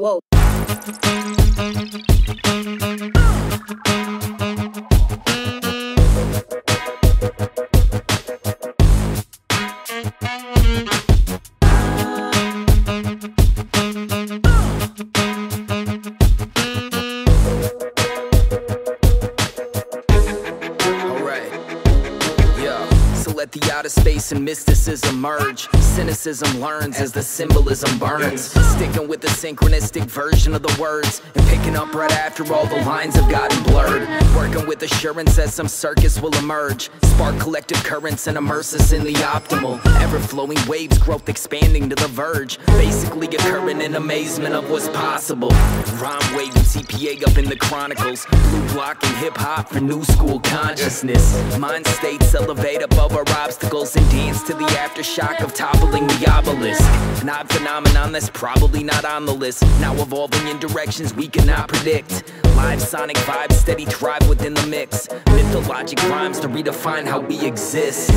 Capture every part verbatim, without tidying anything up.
Whoa. Let the outer space and mysticism merge. Cynicism learns as the symbolism burns. Sticking with the synchronistic version of the words, and picking up right after all the lines have gotten blurred. Working with assurance as some circus will emerge. Spark collective currents and immerse us in the optimal. Ever-flowing waves, growth expanding to the verge. Basically occurring in amazement of what's possible. Rhyme waving C P A up in the chronicles. Blue block and hip-hop for new school consciousness. Mind states elevate above our obstacles and dance to the aftershock of toppling the obelisk. An odd phenomenon that's probably not on the list. Now evolving in directions we cannot predict. Live sonic vibes steady thrive within the mix. Mythologic rhymes to redefine how we exist.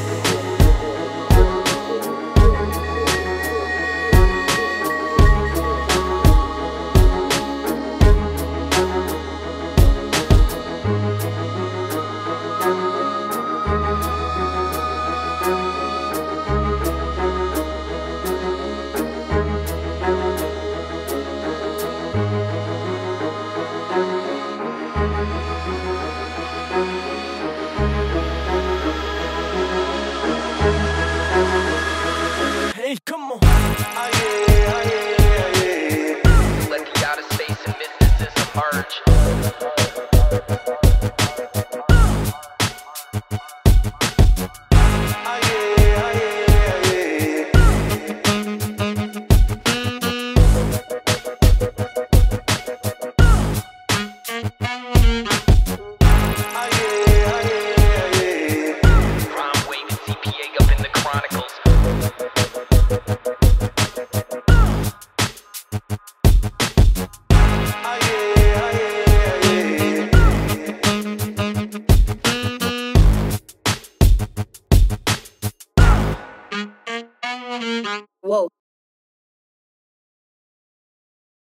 Hey, come on. Ah, yeah, ah, yeah, ah, yeah. Let the outer space and mysticism merge. Ah, yeah, ah, yeah, ah, yeah. Rhyme waving C P A up in the chronicles. Whoa.